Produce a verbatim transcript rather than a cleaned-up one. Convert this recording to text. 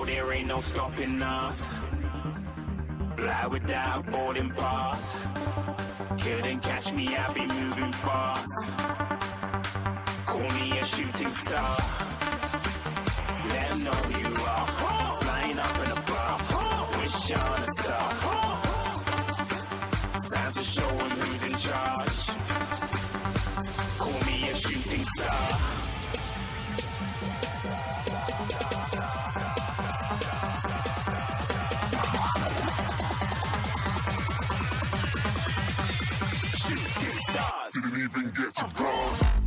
No, there ain't no stopping us. Fly without boarding pass. Couldn't catch me, I be moving fast. Call me a shooting star. Let 'em know who you are. Flying up in a bar. Wish on a star. Time to show 'em who's in charge. Call me a shooting star. Shooting stars. Didn't even get to cross.